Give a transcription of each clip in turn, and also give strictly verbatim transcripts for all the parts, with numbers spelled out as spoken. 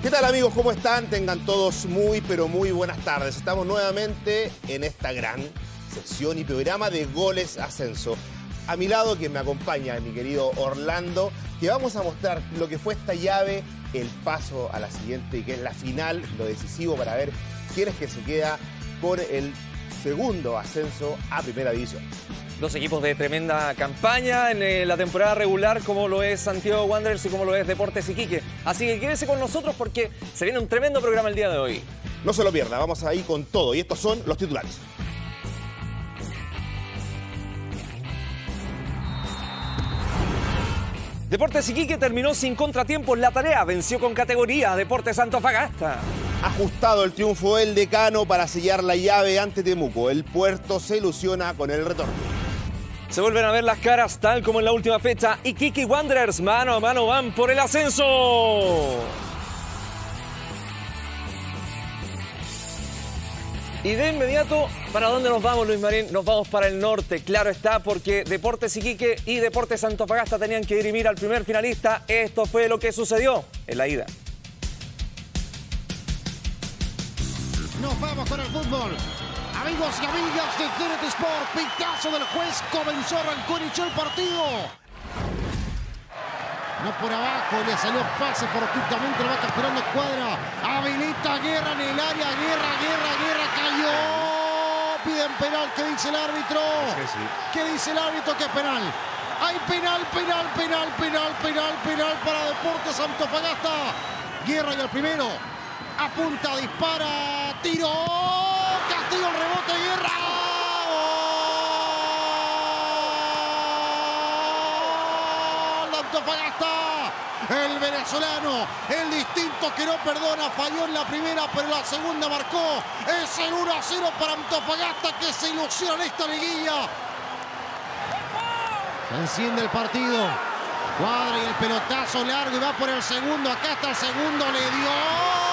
¿Qué tal, amigos? ¿Cómo están? Tengan todos muy, pero muy buenas tardes. Estamos nuevamente en esta gran sección y programa de Goles Ascenso. A mi lado, quien me acompaña, mi querido Orlando, que vamos a mostrar lo que fue esta llave, el paso a la siguiente, y que es la final, lo decisivo para ver quién es que se queda con el segundo ascenso a Primera División. Dos equipos de tremenda campaña en eh, la temporada regular, como lo es Santiago Wanderers y como lo es Deportes Iquique. Así que quédese con nosotros porque se viene un tremendo programa el día de hoy. No se lo pierda, vamos a ir con todo. Y estos son los titulares. Deportes Iquique terminó sin contratiempos la tarea, venció con categoría a Deportes Antofagasta. Ajustado el triunfo del Decano para sellar la llave ante Temuco. El Puerto se ilusiona con el retorno. Se vuelven a ver las caras tal como en la última fecha. Iquique y Wanderers mano a mano van por el ascenso. Y de inmediato, ¿para dónde nos vamos, Luis Marín? Nos vamos para el norte, claro está, porque Deportes Iquique y Deportes Antofagasta tenían que dirimir al primer finalista. Esto fue lo que sucedió en la ida. Nos vamos con el fútbol. Amigos y amigas de T N T Sport, pitazo del juez, comenzó, arrancó, inició el partido. No por abajo, le salió pase fortuitamente, lo va capturando Cuadra. Habilita Guerra en el área, Guerra, Guerra, Guerra, cayó. Piden penal, ¿qué dice el árbitro? Sí, sí. ¿Qué dice el árbitro? ¿Qué penal? Hay penal, penal, penal, penal, penal, penal para Deportes Antofagasta. Guerra y el primero. Apunta, dispara, tiro. Castillo, el rebote, Guerra. Antofagasta, el venezolano, el distinto que no perdona, falló en la primera, pero la segunda marcó. Es el uno a cero para Antofagasta, que se ilusiona en esta liguilla. Se enciende el partido. Cuadra y el pelotazo largo y va por el segundo. Acá está el segundo, le dio.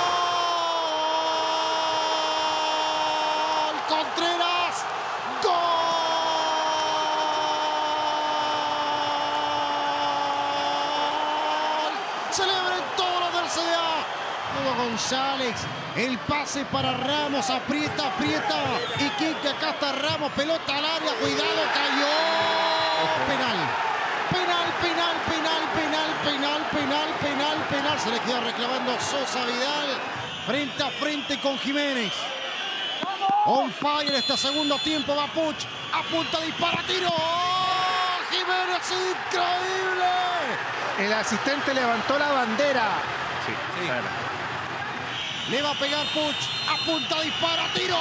Contreras, gol. Celebren todos los del C D A. Luego González, el pase para Ramos, aprieta, aprieta. Iquique, acá está Ramos, pelota al área, cuidado, cayó. Penal, penal, penal, penal, penal, penal, penal, penal, penal. Se le queda reclamando Sosa Vidal frente a frente con Jiménez. On fire este segundo tiempo, va Puch, apunta, dispara, tiro. Jiménez, increíble. El asistente levantó la bandera. Sí, sí. Le va a pegar Puch, apunta, dispara, tiro.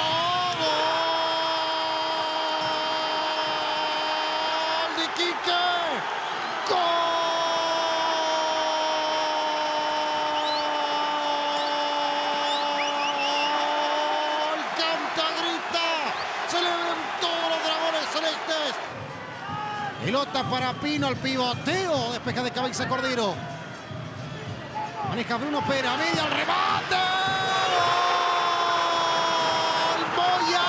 Gol de Iquique. Gol. Pelota para Pino, al pivoteo, despeja de cabeza Cordero. Maneja Bruno Pera, media, al remate. ¡Gol! ¡Moya!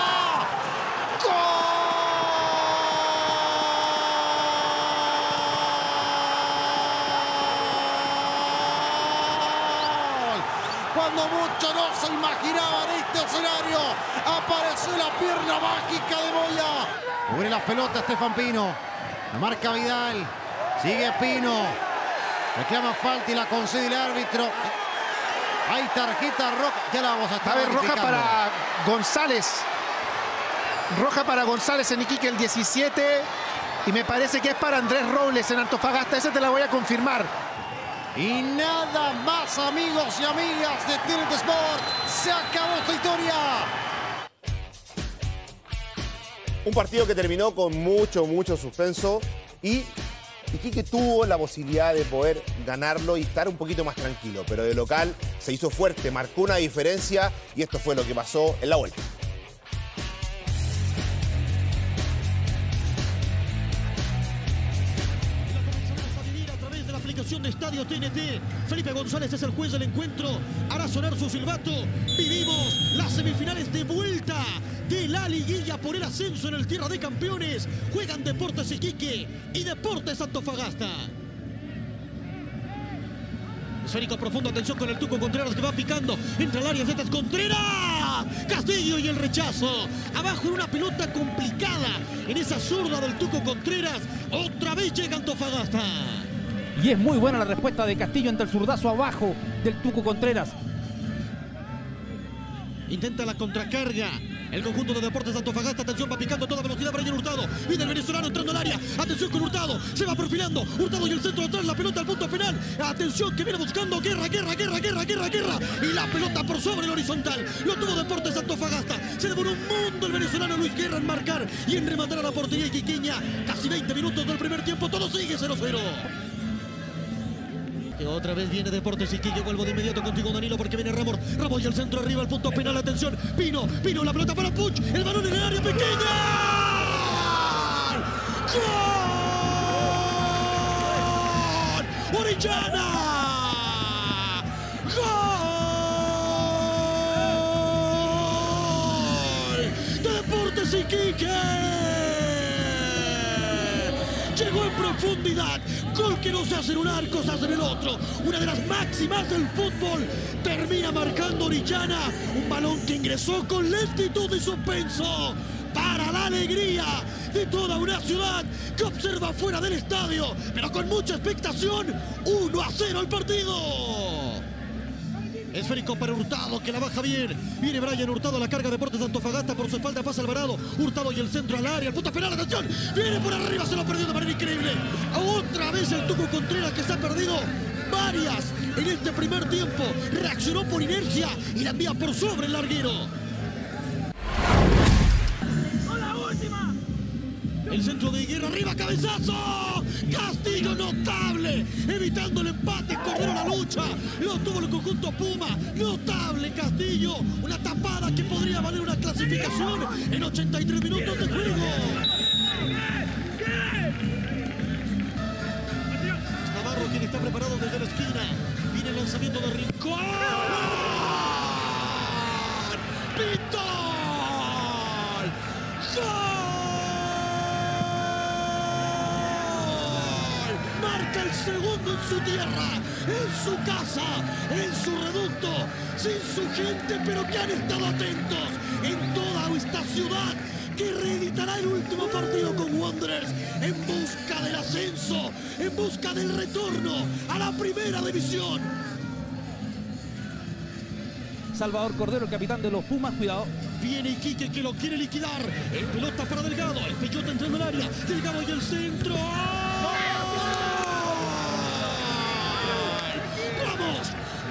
¡Gol! Cuando muchos no se imaginaban este escenario, apareció la pierna mágica de Moya. Cubre las pelotas Estefan Pino. La marca Vidal, sigue Pino, reclama falta y la concede el árbitro. Hay tarjeta roja, ya la vamos a estar A ver, roja verificando. para González. Roja para González en Iquique, el diecisiete. Y me parece que es para Andrés Robles en Antofagasta. Esa te la voy a confirmar. Y nada más, amigos y amigas de T N T Sport. Se acabó esta historia. Un partido que terminó con mucho, mucho suspenso y Iquique tuvo la posibilidad de poder ganarlo y estar un poquito más tranquilo, pero de local se hizo fuerte, marcó una diferencia y esto fue lo que pasó en la vuelta. De Estadio T N T, Felipe González es el juez del encuentro, hará sonar su silbato. Vivimos las semifinales de vuelta de la liguilla por el ascenso en el Tierra de Campeones. Juegan Deportes Iquique y Deportes Antofagasta. Esférico profundo, atención con el Tuco Contreras que va picando. Entra al área, Z Contreras. Castillo y el rechazo. Abajo en una pelota complicada. En esa zurda del Tuco Contreras. Otra vez llega Antofagasta. Y es muy buena la respuesta de Castillo ante el zurdazo abajo del Tuco Contreras. Intenta la contracarga. El conjunto de Deportes Antofagasta, atención, va picando a toda velocidad Brian Hurtado. Viene el venezolano entrando al área. Atención con Hurtado, se va perfilando. Hurtado y el centro atrás, la pelota al punto penal. Atención que viene buscando guerra, guerra, guerra, guerra, guerra, guerra. Y la pelota por sobre el horizontal. Lo tuvo Deportes Antofagasta. Se demoró un mundo el venezolano Luis Guerra en marcar y en rematar a la portería iquiqueña. Casi veinte minutos del primer tiempo, todo sigue cero cero. Otra vez viene Deportes Iquique, vuelvo de inmediato contigo Danilo porque viene Ramos, Ramos y el centro arriba, el punto penal, atención, Pino, Pino, la pelota para Puch, el balón en el área pequeña. ¡Gol! ¡Orellana! ¡Gol! ¡De Deportes Iquique! Llegó en profundidad, gol que no se hace en un arco, se hace en el otro. Una de las máximas del fútbol. Termina marcando Orellana, un balón que ingresó con lentitud y suspenso. Para la alegría de toda una ciudad que observa fuera del estadio, pero con mucha expectación, uno a cero el partido. Esférico para Hurtado, que la baja bien. Viene Brian Hurtado a la carga de Deportes de Antofagasta. Por su espalda pasa Alvarado. Hurtado y el centro al área. El punto penal, atención. Viene por arriba, se lo perdió de manera increíble. Otra vez el Tuco Contreras que se ha perdido varias en este primer tiempo. Reaccionó por inercia y la envía por sobre el larguero. El centro de Guerra, arriba, cabezazo. Castillo notable, evitando el empate, Cordero la lucha. Lo tuvo el conjunto Puma, notable Castillo. Una tapada que podría valer una clasificación en ochenta y tres minutos de juego. Navarro quien está preparado desde la esquina. Viene el lanzamiento de Rincón. ¡Pitón! ¡Gol! Marca el segundo en su tierra, en su casa, en su reducto, sin su gente, pero que han estado atentos en toda esta ciudad que reeditará el último partido con Wanderers en busca del ascenso, en busca del retorno a la primera división. Salvador Cordero, el capitán de los Pumas, cuidado. Viene Iquique que lo quiere liquidar. El pelota para Delgado, el Peyota entrando al área. Delgado y el centro. ¡Vamos!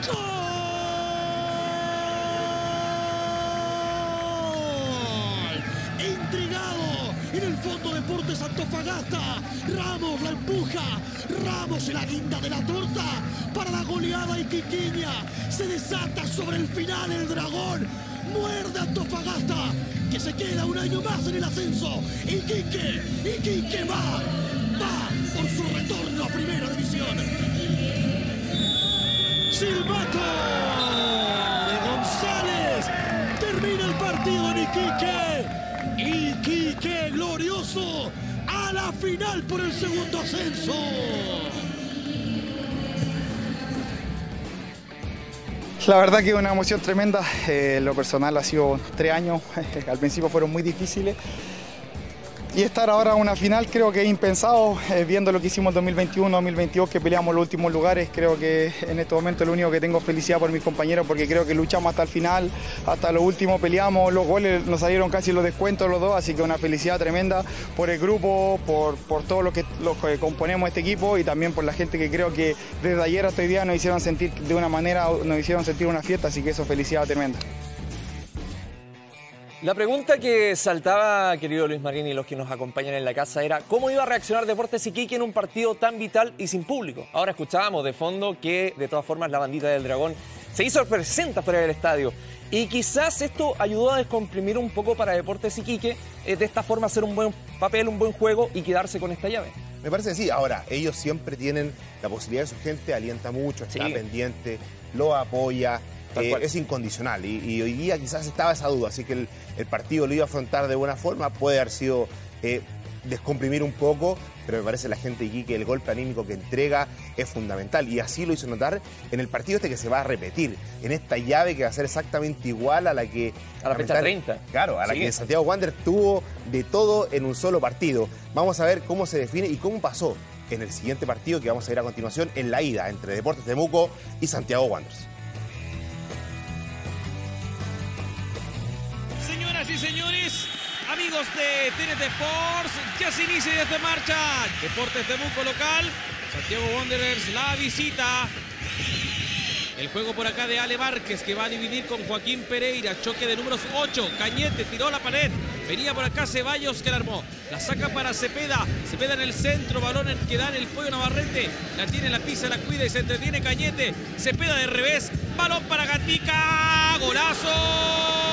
¡Gol! Intrigado en el fondo Deportes Antofagasta. Ramos la empuja. Ramos en la guinda de la torta para la goleada iquiqueña. Se desata sobre el final el dragón. Muerde Antofagasta, que se queda un año más en el ascenso. Iquique, Iquique va, va por su retorno a primera división. Silbato de González. Termina el partido en Iquique. Iquique glorioso a la final por el segundo ascenso. La verdad que es una emoción tremenda. Eh, lo personal ha sido tres años, al principio fueron muy difíciles. Y estar ahora en una final creo que es impensado, eh, viendo lo que hicimos en dos mil veintiuno, dos mil veintidós, que peleamos los últimos lugares. Creo que en este momento lo único que tengo es felicidad por mis compañeros, porque creo que luchamos hasta el final, hasta lo último peleamos, los goles nos salieron casi los descuentos los dos, así que una felicidad tremenda por el grupo, por, por todos los que, los que componemos este equipo y también por la gente que creo que desde ayer hasta hoy día nos hicieron sentir de una manera, nos hicieron sentir una fiesta, así que eso, felicidad tremenda. La pregunta que saltaba, querido Luis Marín y los que nos acompañan en la casa, era ¿cómo iba a reaccionar Deportes Iquique en un partido tan vital y sin público? Ahora escuchábamos de fondo que, de todas formas, la bandita del Dragón se hizo presente fuera del estadio. Y quizás esto ayudó a descomprimir un poco para Deportes Iquique, eh, de esta forma hacer un buen papel, un buen juego y quedarse con esta llave. Me parece que sí. Ahora, ellos siempre tienen la posibilidad de su gente, alienta mucho, está sí. pendiente, lo apoya. Eh, es incondicional y, y hoy día quizás estaba esa duda, así que el, el partido lo iba a afrontar de buena forma, puede haber sido eh, descomprimir un poco, pero me parece la gente aquí que el golpe anímico que entrega es fundamental. Y así lo hizo notar en el partido este que se va a repetir, en esta llave que va a ser exactamente igual a la que... A la fecha treinta. Claro, a la Sí. que Santiago Wanderers tuvo de todo en un solo partido. Vamos a ver cómo se define y cómo pasó en el siguiente partido que vamos a ver a continuación en la ida entre Deportes Temuco y Santiago Wanderers. Señoras y señores, amigos de T N T Sports, ya se inicia y ya está en marcha Deportes Temuco local, Santiago Wanderers la visita. El juego por acá de Ale Márquez, que va a dividir con Joaquín Pereira. Choque de números ocho. Cañete tiró a la pared. Venía por acá Ceballos, que la armó. La saca para Cepeda. Cepeda en el centro. Balón que da en el Pollo Navarrete. La tiene, la pisa, la cuida y se entretiene Cañete. Cepeda de revés. Balón para Gatica. ¡Golazo!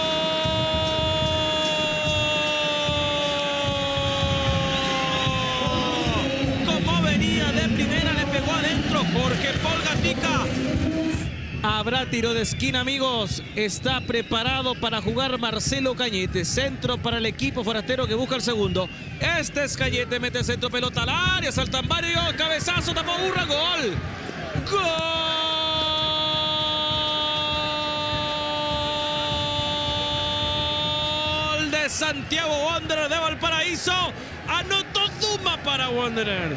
De primera le pegó adentro Jorge Paul Gatica. Habrá tiro de esquina, amigos. Está preparado para jugar Marcelo Cañete. Centro para el equipo forastero que busca el segundo. Este es Cañete, mete el centro, pelota al área, saltan varios, cabezazo, tapó Urra, gol. Gol de Santiago Wanderers de Valparaíso. Anotó Duma para Wanderers.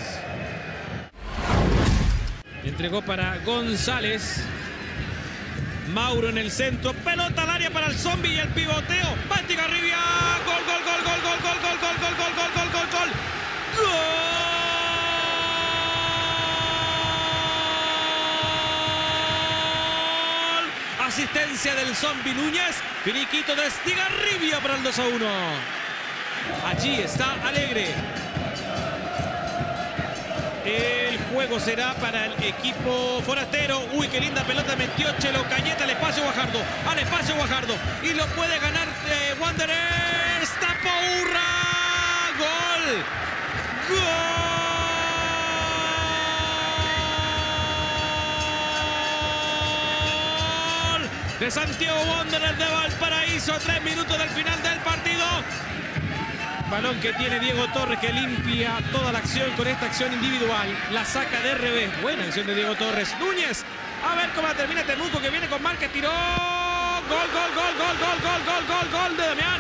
Entregó para González. Mauro en el centro. Pelota al área para el zombie y el pivoteo. Bati Garribia. Gol, gol, gol, gol, gol, gol, gol, gol, gol, gol, gol, gol, gol, gol. Gol. Asistencia del zombie Núñez. Finiquito de Estigarribia para el dos a uno. Allí está Alegre. El juego será para el equipo forastero. Uy, qué linda pelota metió Chelo Cañete al espacio Guajardo. Al espacio Guajardo. Y lo puede ganar eh, Wanderers. Tapó Urra. Gol. Gol de Santiago Wanderers de Valparaíso. Tres minutos del final del partido. Balón que tiene Diego Torres, que limpia toda la acción con esta acción individual. La saca de revés. Buena acción de Diego Torres. Núñez. A ver cómo la termina Temuco, que viene con Márquez. Tiró. Gol, gol, gol, gol, gol, gol, gol, gol, gol de Damián.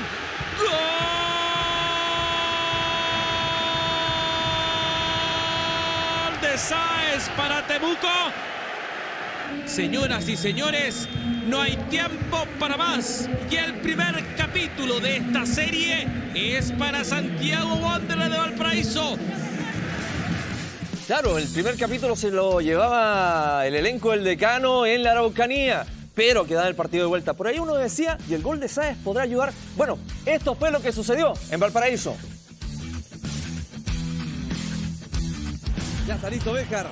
Gol de Sáez para Temuco. Señoras y señores, no hay tiempo para más. Y el primer capítulo de esta serie es para Santiago Wanderers de Valparaíso. Claro, el primer capítulo se lo llevaba el elenco del Decano en la Araucanía, pero quedaba el partido de vuelta. Por ahí uno decía, y el gol de Sáez podrá ayudar. Bueno, esto fue lo que sucedió en Valparaíso. Ya está listo Béjar.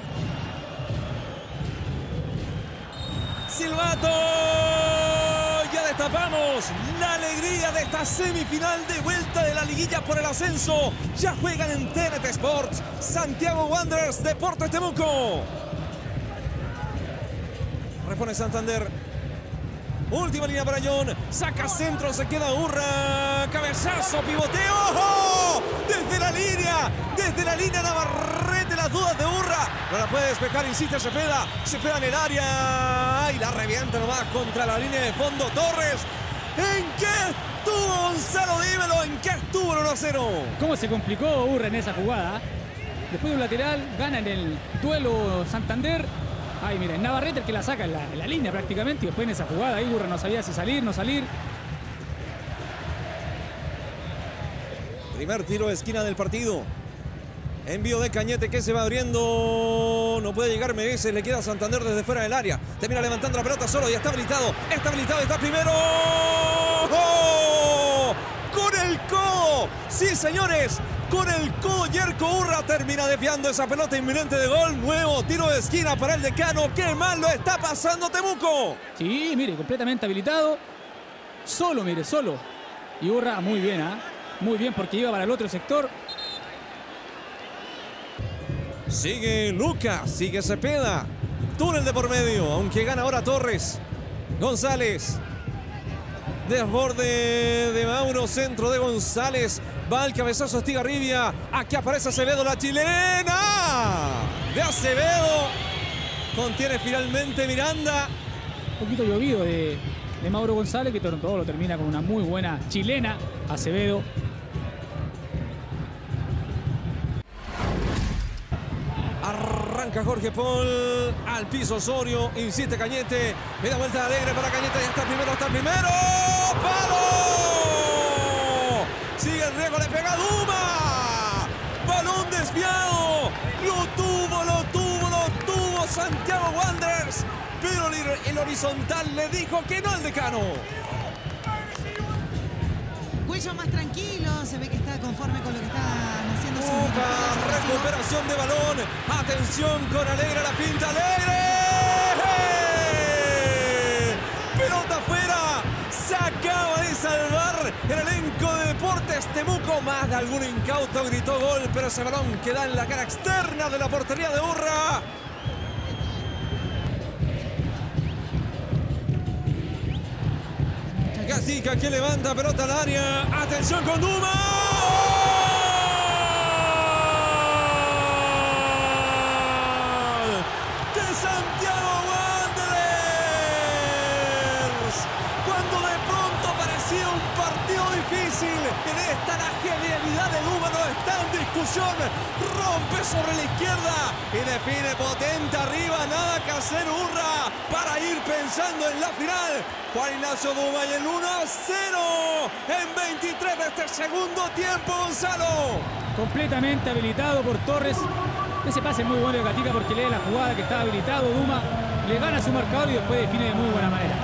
Silbato, ya destapamos la alegría de esta semifinal de vuelta de la liguilla por el ascenso. Ya juegan en T N T Sports, Santiago Wanderers, Deportes Temuco. Repone Santander. Última línea para John. Saca centro, se queda Urra. Cabezazo, pivoteo. ¡Oh! Desde la línea, desde la línea Navarrete, las dudas de Urra. No la puede despejar, insiste Cepeda. Cepeda en el área. Y la revienta nomás contra la línea de fondo. Torres. ¿En qué estuvo Gonzalo? Dímelo, ¿en qué estuvo el uno a cero? ¿Cómo se complicó Urra en esa jugada? Después de un lateral, gana en el duelo Santander. Ay, miren, Navarrete el que la saca en la, en la línea prácticamente. Y después en esa jugada, ahí Urra no sabía si salir, no salir. Primer tiro de esquina del partido. Envío de Cañete que se va abriendo. No puede llegar Meneses. Le queda a Santander desde fuera del área. Termina levantando la pelota solo y está habilitado. Está habilitado, está primero. ¡Oh! Con el codo. Sí, señores. Con el codo Yerko Urra termina desviando esa pelota inminente de gol. Nuevo tiro de esquina para el Decano. ¡Qué mal lo está pasando Temuco! Sí, mire, completamente habilitado. Solo, mire, solo. Y Urra muy bien, ¿ah? ¿eh? Muy bien porque iba para el otro sector. Sigue Lucas, sigue Cepeda. Túnel de por medio, aunque gana ahora Torres. González. Desborde de Mauro, centro de González. Va el cabezazo Estigarribia. Aquí aparece Acevedo, la chilena de Acevedo. Contiene finalmente Miranda. Un poquito llovido de, de Mauro González, que todo, todo lo termina con una muy buena chilena. Acevedo. Arranca Jorge Paul al piso Osorio, insiste Cañete, me da vuelta Alegre para Cañete, ya está primero, está primero, ¡palo! Sigue el riesgo, le pega Duma, balón desviado, lo tuvo, lo tuvo, lo tuvo Santiago Wanderers, pero el, el horizontal le dijo que no al decano. Cuello más tranquilo, se ve que está conforme con lo que están haciendo. Poca recuperación de balón. Atención con Alegre, la finta Alegre. Pelota afuera. Se acaba de salvar el elenco de Deportes Temuco. Más de algún incauto gritó gol, pero ese balón queda en la cara externa de la portería de Urra. Gatica que levanta pelota al área. Atención con Duma. De Santiago Wanderers. Cuando de pronto parecía un partido difícil, en esta la genialidad de Duma no está en discusión. Rompe sobre la izquierda y define potente arriba. Nada que hacer Urra para ir pensando en la final. Juan Ignacio Duma y el uno a cero en veintitrés de este segundo tiempo, Gonzalo. Completamente habilitado por Torres. Ese pase muy bueno de Gatica porque lee la jugada que estaba habilitado. Duma le gana su marcador y después define de muy buena manera.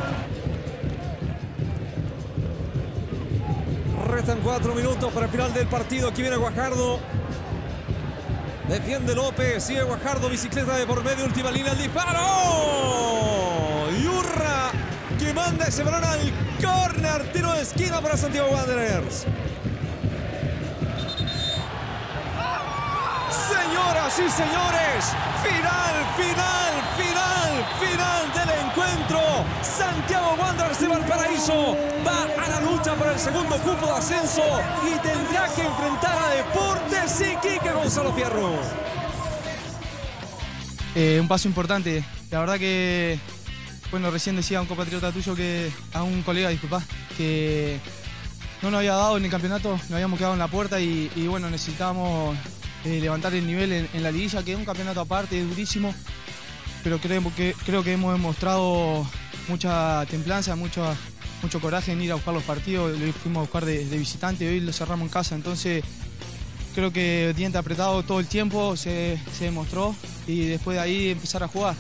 Restan cuatro minutos para el final del partido. Aquí viene Guajardo. Defiende López. Sigue Guajardo. Bicicleta de por medio. Última línea. El disparo. Y Urra que manda ese balón al córner. Tiro de esquina para Santiago Wanderers. Señoras y señores, final, final, final, final del encuentro. Santiago Wanderers de Valparaíso va a la lucha por el segundo cupo de ascenso y tendrá que enfrentar a Deportes Iquique, Gonzalo Fierro. Eh, un paso importante. La verdad que, bueno, recién decía un compatriota tuyo que, a un colega, disculpa, que no nos había dado en el campeonato, nos habíamos quedado en la puerta y, y bueno, necesitábamos eh, levantar el nivel en, en la liguilla, que es un campeonato aparte, es durísimo, pero creo que, creo que hemos demostrado mucha templanza, mucho, mucho coraje en ir a buscar los partidos. Lo fuimos a buscar de, de visitante y hoy lo cerramos en casa, entonces creo que diente apretado todo el tiempo se, se demostró y después de ahí empezar a jugar.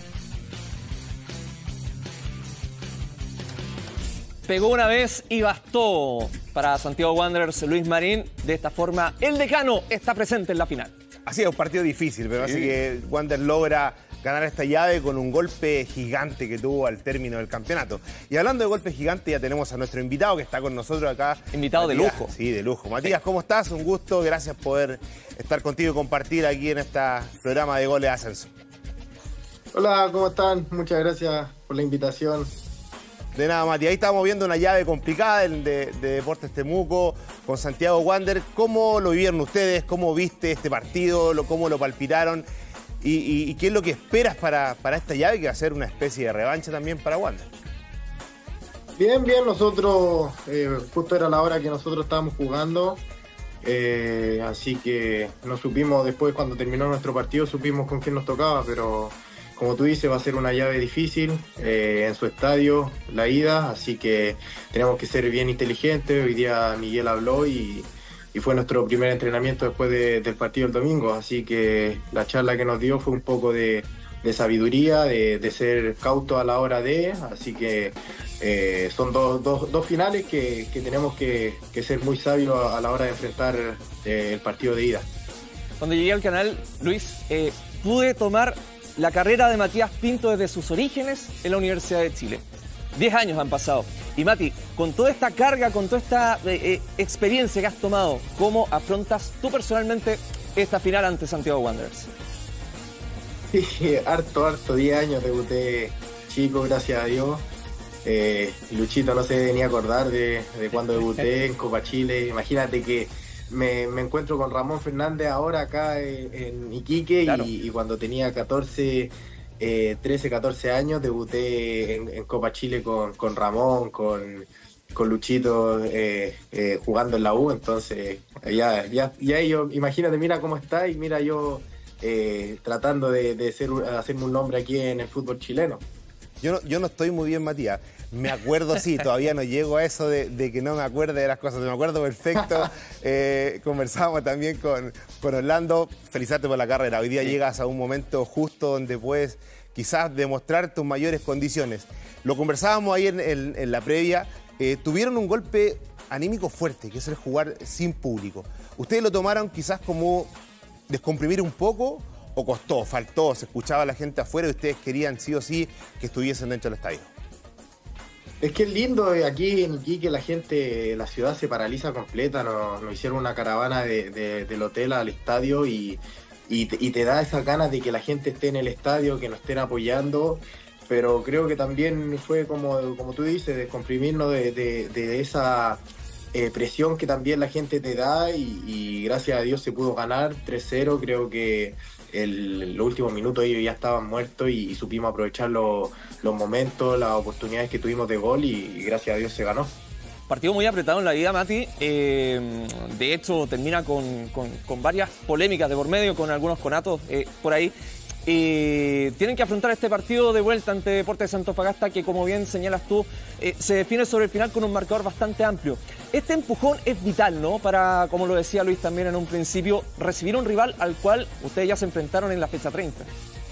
Pegó una vez y bastó para Santiago Wanderers. Luis Marín, de esta forma el decano está presente en la final. Así es, un partido difícil, pero sí. Así que Wanderers logra ganar esta llave con un golpe gigante que tuvo al término del campeonato. Y hablando de golpe gigante, ya tenemos a nuestro invitado que está con nosotros acá. Invitado Matías, de lujo. Sí, de lujo. Matías, sí. ¿Cómo estás? Un gusto, gracias por poder estar contigo y compartir aquí en este programa de Goles de Ascenso. Hola, ¿cómo están? Muchas gracias por la invitación. De nada, Mati. Ahí estamos viendo una llave complicada de, de Deportes Temuco con Santiago Wanderers. ¿Cómo lo vivieron ustedes? ¿Cómo viste este partido? ¿Cómo lo palpitaron? ¿Y, y, y qué es lo que esperas para, para esta llave, que va a ser una especie de revancha también para Wanderers? Bien, bien. Nosotros, eh, justo era la hora que nosotros estábamos jugando. Eh, así que no supimos, después cuando terminó nuestro partido, supimos con quién nos tocaba, pero como tú dices, va a ser una llave difícil eh, en su estadio, la ida, así que tenemos que ser bien inteligentes. Hoy día Miguel habló y, y fue nuestro primer entrenamiento después de, del partido el domingo, así que la charla que nos dio fue un poco de, de sabiduría, de, de ser cauto a la hora de, así que eh, son dos, dos, dos finales que, que tenemos que, que ser muy sabios a, a la hora de enfrentar eh, el partido de ida. Cuando llegué al canal, Luis, eh, pude tomar la carrera de Matías Pinto desde sus orígenes en la Universidad de Chile. Diez años han pasado. Y Mati, con toda esta carga, con toda esta eh, eh, experiencia que has tomado, ¿cómo afrontas tú personalmente esta final ante Santiago Wanderers? Sí, harto, harto, diez años, debuté chico, gracias a Dios. Eh, Luchito no se venía a acordar de, de cuando debuté en Copa Chile. Imagínate que me, me encuentro con Ramón Fernández ahora acá en, en Iquique, claro. y, y cuando tenía catorce, eh, trece, catorce años debuté en, en Copa Chile con, con Ramón, con, con Luchito eh, eh, jugando en la U, entonces ya, ya, ya yo, imagínate, mira cómo está y mira yo eh, tratando de, de ser, hacerme un nombre aquí en el fútbol chileno. Yo no, yo no estoy muy bien, Matías. Me acuerdo, sí, todavía no llego a eso de, de que no me acuerde de las cosas. Me acuerdo perfecto. Eh, conversábamos también con, con Orlando. Felicitarte por la carrera. Hoy día sí. Llegas a un momento justo donde puedes quizás demostrar tus mayores condiciones. Lo conversábamos ahí en, en, en la previa. Eh, tuvieron un golpe anímico fuerte, que es el jugar sin público. ¿Ustedes lo tomaron quizás como descomprimir un poco o costó, faltó, se escuchaba a la gente afuera y ustedes querían sí o sí que estuviesen dentro del estadio? Es que es lindo aquí en Iquique, la gente, la ciudad se paraliza completa, nos, nos hicieron una caravana de, de, del hotel al estadio y, y, te, y te da esas ganas de que la gente esté en el estadio, que nos estén apoyando, pero creo que también fue como, como tú dices, descomprimirnos de, de, de esa eh, presión que también la gente te da y, y gracias a Dios se pudo ganar tres cero, creo que el, los últimos minutos ellos ya estaban muertos y, y supimos aprovechar los, los momentos, las oportunidades que tuvimos de gol y, y gracias a Dios se ganó. Partido muy apretado en la vida, Mati. Eh, de hecho, termina con, con, con varias polémicas de por medio, con algunos conatos eh, por ahí. Eh, tienen que afrontar este partido de vuelta ante Deportes Antofagasta, que como bien señalas tú, eh, se define sobre el final con un marcador bastante amplio. Este empujón es vital, ¿no? Para, como lo decía Luis también en un principio, recibir un rival al cual ustedes ya se enfrentaron en la fecha treinta.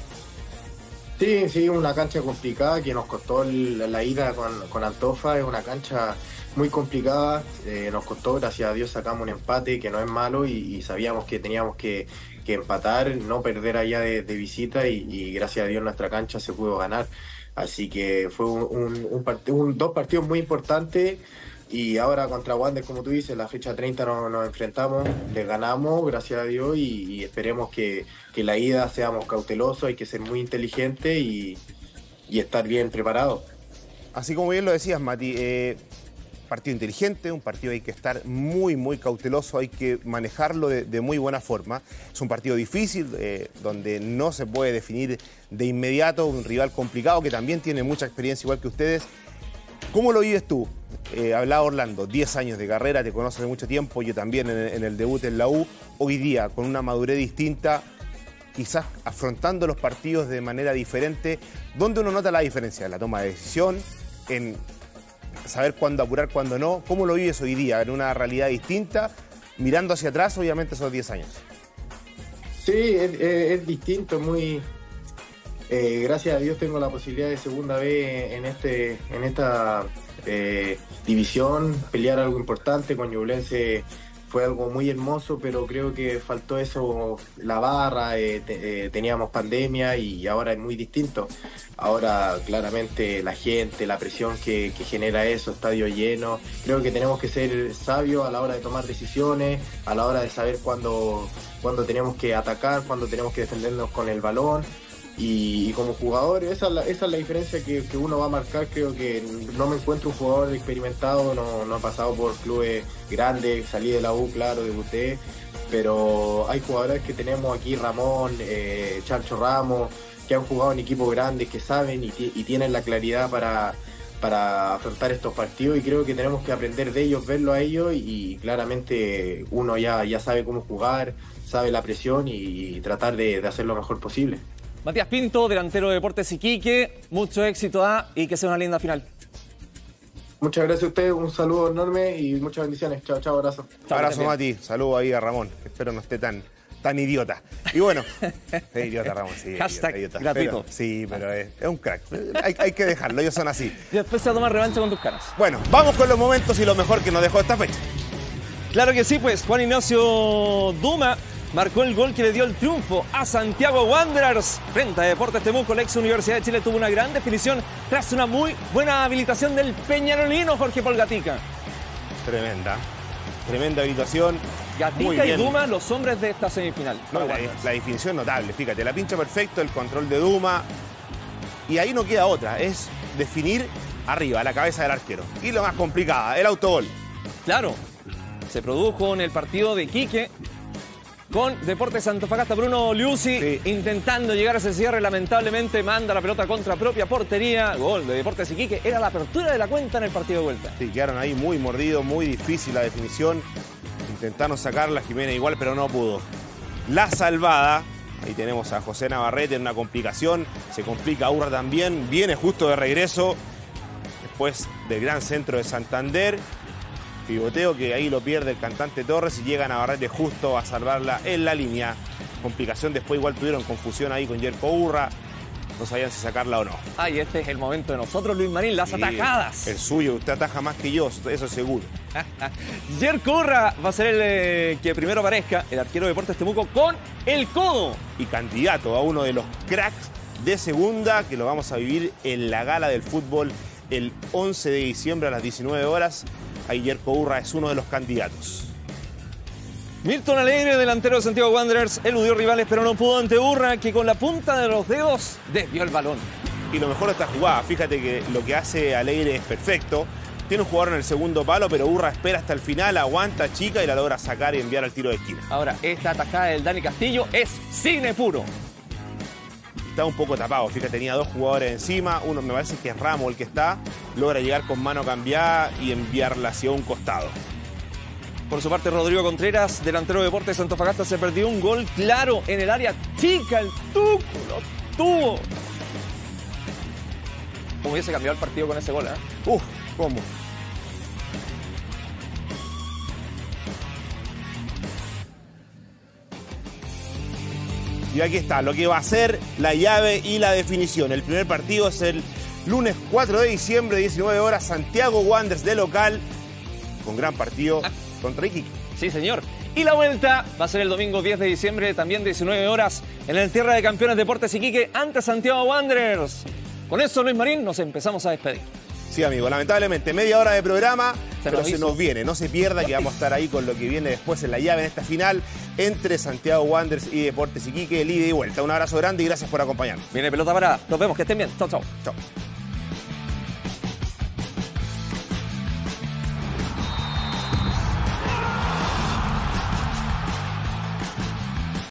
Sí, sí, una cancha complicada que nos costó el, la ida con, con Antofa, es una cancha muy complicada, eh, nos costó, gracias a Dios sacamos un empate que no es malo y, y sabíamos que teníamos que, que empatar, no perder allá de, de visita y, y gracias a Dios nuestra cancha se pudo ganar. Así que fue un, un, un, part un dos partidos muy importantes y ahora contra Wander, como tú dices, la fecha treinta nos, nos enfrentamos, les ganamos, gracias a Dios y, y esperemos que, que la ida seamos cautelosos, hay que ser muy inteligentes y, y estar bien preparados. Así como bien lo decías, Mati, eh... partido inteligente, un partido hay que estar muy, muy cauteloso, hay que manejarlo de, de muy buena forma. Es un partido difícil, eh, donde no se puede definir de inmediato, un rival complicado que también tiene mucha experiencia igual que ustedes. ¿Cómo lo vives tú? Eh, hablaba Orlando, diez años de carrera, te conoces de mucho tiempo, yo también en, en el debut en la U. Hoy día, con una madurez distinta, quizás afrontando los partidos de manera diferente, ¿dónde uno nota la diferencia? En la toma de decisión, en saber cuándo apurar, cuándo no. ¿Cómo lo vives hoy día en una realidad distinta, mirando hacia atrás, obviamente, esos diez años? Sí, es, es, es distinto, muy... Eh, gracias a Dios tengo la posibilidad de segunda vez en, este, en esta eh, división, pelear algo importante con Ñublense. Fue algo muy hermoso, pero creo que faltó eso, la barra, eh, te, eh, teníamos pandemia y ahora es muy distinto. Ahora claramente la gente, la presión que, que genera eso, estadio lleno. Creo que tenemos que ser sabios a la hora de tomar decisiones, a la hora de saber cuándo, cuándo tenemos que atacar, cuándo tenemos que defendernos con el balón. Y, y como jugador, esa es la, esa es la diferencia que, que uno va a marcar. Creo que no me encuentro un jugador experimentado, no, no he pasado por clubes grandes, salí de la U, claro, debuté, pero hay jugadores que tenemos aquí, Ramón, eh, Chancho Ramos, que han jugado en equipos grandes, que saben y, y tienen la claridad para, para afrontar estos partidos y creo que tenemos que aprender de ellos, verlo a ellos y, y claramente uno ya, ya sabe cómo jugar, sabe la presión y, y tratar de, de hacer lo mejor posible. Matías Pinto, delantero de Deportes Iquique, mucho éxito a y que sea una linda final. Muchas gracias a ustedes, un saludo enorme y muchas bendiciones. Chao, chao, abrazo. Chao, abrazo, Mati. Saludo ahí a Ramón, que espero no esté tan, tan idiota. Y bueno, es idiota Ramón, sí. Hashtag idiota, gratuito. Pero, sí, pero es, es un crack. Hay, hay que dejarlo, ellos son así. Y después se va a tomar revancha con tus caras. Bueno, vamos con los momentos y lo mejor que nos dejó esta fecha. Claro que sí, pues Juan Ignacio Duma marcó el gol que le dio el triunfo a Santiago Wanderers frente a Deportes Temuco. La ex Universidad de Chile tuvo una gran definición tras una muy buena habilitación del peñarolino Jorge Paul Gatica. Tremenda, tremenda habilitación. Gatica y Duma, los hombres de esta semifinal. No, la, la definición notable, fíjate, la pincha perfecto, el control de Duma. Y ahí no queda otra, es definir arriba, a la cabeza del arquero. Y lo más complicada, el autogol. Claro. se produjo en el partido de Iquique con Deportes Antofagasta. Bruno Liuzzi sí. intentando llegar a ese cierre, lamentablemente manda la pelota contra propia portería. Gol de Deportes Iquique, era la apertura de la cuenta en el partido de vuelta. Sí, quedaron ahí muy mordidos, muy difícil la definición. Intentaron sacarla Jiménez igual, pero no pudo. La salvada, ahí tenemos a José Navarrete en una complicación, se complica Urra también, viene justo de regreso, después del gran centro de Santander. Pivoteo que ahí lo pierde el cantante Torres y llega Navarrete justo a salvarla en la línea. Complicación, después igual tuvieron confusión ahí con Jerko Urra. No sabían si sacarla o no. Ah, y este es el momento de nosotros, Luis Marín, las sí, atajadas. El suyo, usted ataja más que yo, eso es seguro. Jerko Urra va a ser el eh, que primero aparezca, el arquero de Deportes Temuco, con el codo. Y candidato a uno de los cracks de segunda, que lo vamos a vivir en la gala del fútbol el once de diciembre a las diecinueve horas. Ahí Jerko Urra es uno de los candidatos. Milton Alegre, delantero de Santiago Wanderers, eludió rivales pero no pudo ante Urra, que con la punta de los dedos desvió el balón. Y lo mejor de esta jugada, fíjate que lo que hace Alegre es perfecto. Tiene un jugador en el segundo palo, pero Urra espera hasta el final, aguanta, chica y la logra sacar y enviar al tiro de esquina. Ahora, esta atajada del Dani Castillo es cine puro. Está un poco tapado, fíjate, tenía dos jugadores encima, uno me parece que es Ramos el que está, logra llegar con mano cambiada y enviarla hacia un costado. Por su parte, Rodrigo Contreras, delantero de Deportes Antofagasta, se perdió un gol claro en el área chica, el tuco, lo tuvo. ¿Cómo hubiese cambiado el partido con ese gol, eh? Uf, ¿cómo? Y aquí está, lo que va a ser la llave y la definición. El primer partido es el lunes cuatro de diciembre, diecinueve horas, Santiago Wanderers de local, con gran partido ah. contra Iquique. Sí, señor. Y la vuelta va a ser el domingo diez de diciembre, también diecinueve horas, en el Tierra de Campeones Deportes Iquique, ante Santiago Wanderers. Con eso, Luis Marín, nos empezamos a despedir. Sí, amigo, lamentablemente media hora de programa, se pero se nos viene. No se pierda que vamos a estar ahí con lo que viene después en la llave, en esta final, entre Santiago Wanderers y Deportes Iquique, el ida y vuelta. Un abrazo grande y gracias por acompañarnos. Viene pelota parada. Nos vemos, que estén bien. Chau, chau. Chau.